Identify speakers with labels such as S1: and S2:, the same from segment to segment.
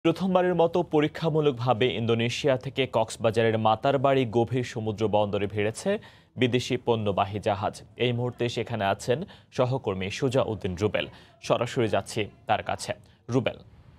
S1: প্রথমবারের মতো পরীক্ষামূলকভাবে ইন্দোনেশিয়া থেকে কক্সবাজারের মাতারবাড়ি গভীর সমুদ্র বন্দরে ভিড়েছে বিদেশি পণ্যবাহী জাহাজ। এই মুহূর্তে সেখানে আছেন সহকর্মী সুজা উদ্দিন রুবেল। সরাসরি যাচ্ছি তার কাছে। রুবেল,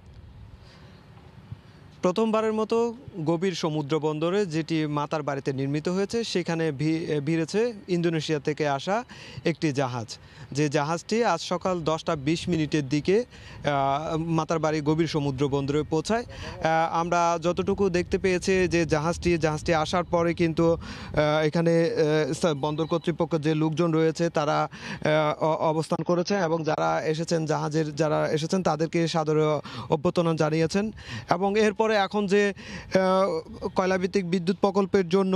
S2: প্রথমবারের মতো গভীর সমুদ্র বন্দরে যেটি মাতার বাড়িতে নির্মিত হয়েছে সেখানে ভিড়েছে ইন্দোনেশিয়া থেকে আসা একটি জাহাজ। যে জাহাজটি আজ সকাল 10টা 20 মিনিটের দিকে মাতার বাড়ি গভীর সমুদ্র বন্দরে পৌঁছায়। আমরা যতটুকু দেখতে পেয়েছি যে জাহাজটি আসার পরে কিন্তু এখানে বন্দর কর্তৃপক্ষ যে লোকজন রয়েছে তারা অবস্থান করেছে এবং যারা এসেছেন তাদেরকে সাদরে অভ্যর্থনা জানিয়েছেন। এবং এরপরে এখন যে কয়লাভিত্তিক বিদ্যুৎ প্রকল্পের জন্য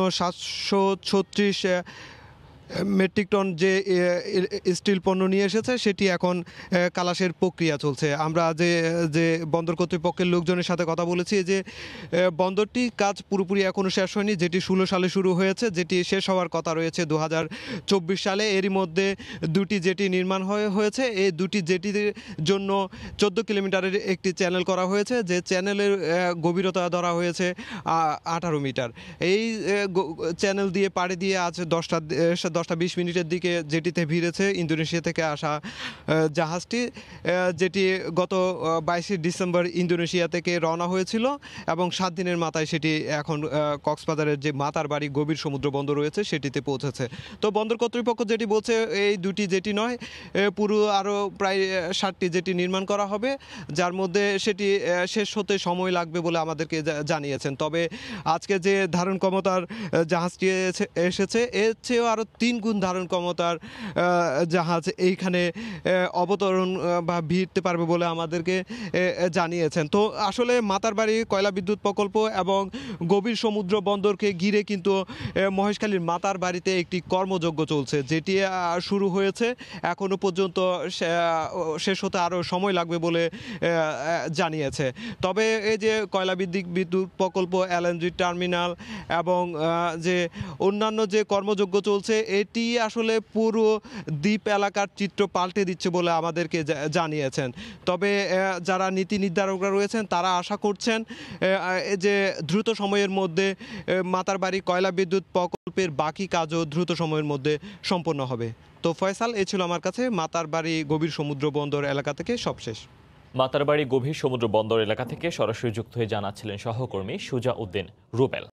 S2: 736 মেট্রিক টন যে স্টিল পণ্য নিয়ে এসেছে সেটি এখন খালাসের প্রক্রিয়া চলছে। আমরা যে বন্দর কর্তৃপক্ষের লোকজনের সাথে কথা বলেছি যে বন্দরটি কাজ পুরোপুরি এখনও শেষ হয়নি, যেটি 16 সালে শুরু হয়েছে, যেটি শেষ হওয়ার কথা রয়েছে 2024 সালে। এরই মধ্যে দুটি জেটি নির্মাণ হয়েছে। এই দুটি জেটির জন্য 14 কিলোমিটারের একটি চ্যানেল করা হয়েছে, যে চ্যানেলের গভীরতা ধরা হয়েছে 18 মিটার। এই চ্যানেল দিয়ে পাড়ি দিয়ে আজ 10টা 20 মিনিটের দিকে জেটিতে ভিড়েছে ইন্দোনেশিয়া থেকে আসা জাহাজটি, যেটি গত 22 ডিসেম্বর ইন্দোনেশিয়া থেকে রওনা হয়েছিল এবং 7 দিনের মাথায় সেটি এখন কক্সবাজারের যে মাতার বাড়ি গভীর সমুদ্র বন্দর রয়েছে সেটিতে পৌঁছেছে। তো বন্দর কর্তৃপক্ষ যেটি বলছে, এই দুটি জেটি নয়, পুরো আরও প্রায় 60টি জেটি নির্মাণ করা হবে, যার মধ্যে সেটি শেষ হতে সময় লাগবে বলে আমাদেরকে জানিয়েছেন। তবে আজকে যে ধারণ ক্ষমতার জাহাজটি এসেছে এর চেয়েও আরও 3 গুণ ধারণ ক্ষমতার জাহাজ এইখানে অবতরণ বা ভিড়তে পারবে বলে আমাদেরকে জানিয়েছেন। তো আসলে মাতারবাড়ি কয়লা বিদ্যুৎ প্রকল্প এবং গভীর সমুদ্র বন্দরকে ঘিরে কিন্তু মহেশখালীর মাতার বাড়িতে একটি কর্মযজ্ঞ চলছে, যেটি শুরু হয়েছে, এখনও পর্যন্ত শেষ হতে আরও সময় লাগবে বলে জানিয়েছে। তবে এই যে কয়লা বিদ্যুৎ প্রকল্প, এলএনজি টার্মিনাল এবং যে অন্যান্য যে কর্মযজ্ঞ চলছে, এটি আসলে পুরো দ্বীপ এলাকার চিত্র পাল্টে দিচ্ছে বলে আমাদেরকে জানিয়েছেন। তবে যারা নীতি নির্ধারকরা রয়েছেন তারা আশা করছেন যে দ্রুত সময়ের মধ্যে মাতারবাড়ি কয়লা বিদ্যুৎ প্রকল্পের বাকি কাজও দ্রুত সময়ের মধ্যে সম্পন্ন হবে। তো ফয়সাল, এই ছিল আমার কাছে মাতারবাড়ি গভীর সমুদ্র বন্দর এলাকা থেকে সবশেষ।
S1: মাতারবাড়ি গভীর সমুদ্র বন্দর এলাকা থেকে সরাসরি যুক্ত হয়ে জানাচ্ছিলেন সহকর্মী সুজা উদ্দিন রুবেল।